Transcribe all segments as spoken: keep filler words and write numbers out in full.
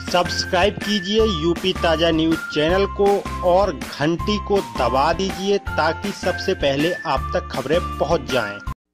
Subscribe कीजिए UP ताजा news channel को और घंटी को दबा दीजिए ताकि सबसे पहले आप तक खबरें पहुंच जाएं।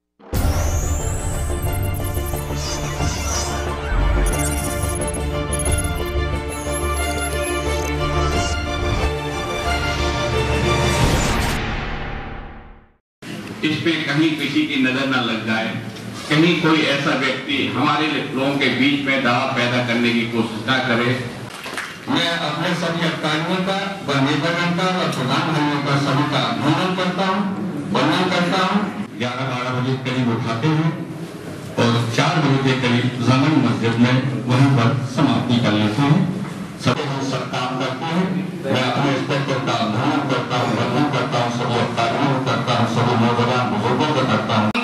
इस पे कहीं किसी की नजर न लग जाए, कहीं कोई ऐसा व्यक्ति हमारे लोगों के बीच में दबाव पैदा करने की कोशिश न करे। मैं अपने सभी अधिकारियों का व नेतागण का व प्रधान भाइयों का सभी का अभिनंदन करता हूँ, वंदन करता हूँ। ग्यारह बारह बजे करीब उठाते हैं और चार बजे के करीब जमन मस्जिद में वहीं पर समाप्ति कर लेते हैं। सभी हम सब काम करते हैं। मैं अपने इंस्पेक्टर का अभिनंदन करता हूँ, वंदन करता हूँ, सभी अधिकारियों को करता हूँ, सभी नौजवान बुजुर्गों को करता हूँ।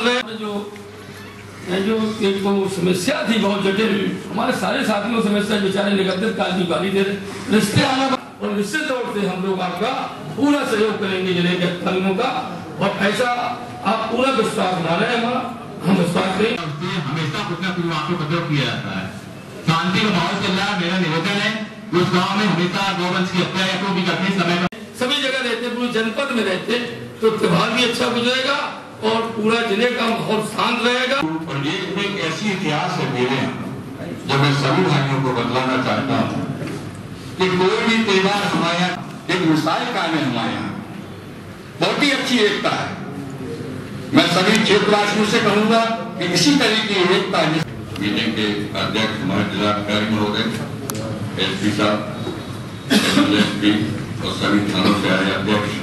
जो एक तो समस्या थी बहुत जटिल, हमारे सारे साथियों समस्या बेचारे निगलते काल की गाली दे रहे रिश्ते आना, और निश्चित तौर से हम लोग आपका पूरा सहयोग करेंगे जिले के अधिकारियों का, और ऐसा आप पूरा विश्वास बना रहे हैं हमारा, हम विश्वास करें। हमेशा कुछ न कुछ वहाँ पे उपद्रव किया जाता है। शांति का माहौल चल रहा है। मेरा निवेदन है उस गाँव में हमेशा गौवंश की हत्या या भी करते समय सभी जगह रहते, पूरे जनपद में रहते तो त्योहार भी अच्छा गुजरेगा और पूरा जिले का माहौल शांत रहेगा। और ये एक ऐसी इतिहास है मेरे यहाँ जो मैं सभी भाइयों को बतलाना चाहता हूँ कि कोई भी त्योहार हमारे यहाँ एक मिसाल कायम है। हमारे यहाँ बहुत ही अच्छी एकता है। मैं सभी क्षेत्रवासियों से कहूंगा कि इसी तरह की एकता। मीटिंग के अध्यक्ष हमारे जिलाधिकारी महोदय, एस पी साहब, एस पी और सभी थानों से आए अध्यक्ष।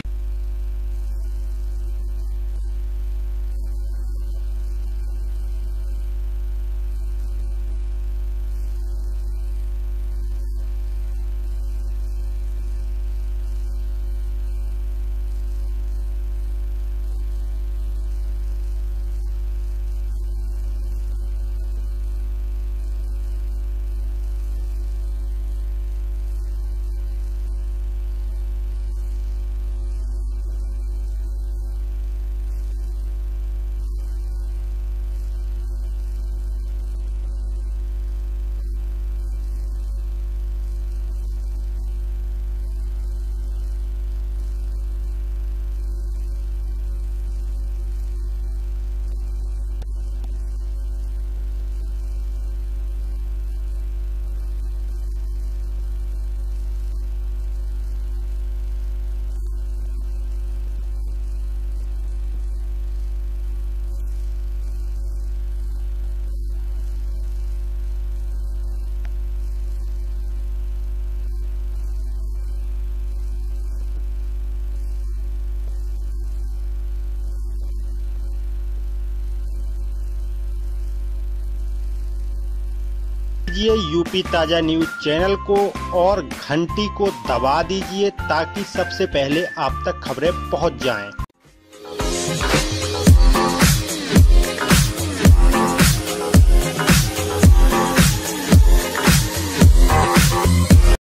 यूपी ताजा न्यूज चैनल को और घंटी को दबा दीजिए ताकि सबसे पहले आप तक खबरें पहुंच जाएं।